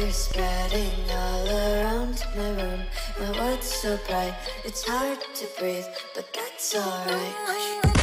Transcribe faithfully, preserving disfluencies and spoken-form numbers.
fire spreading all around my room. My world's so bright, it's hard to breathe, but that's alright.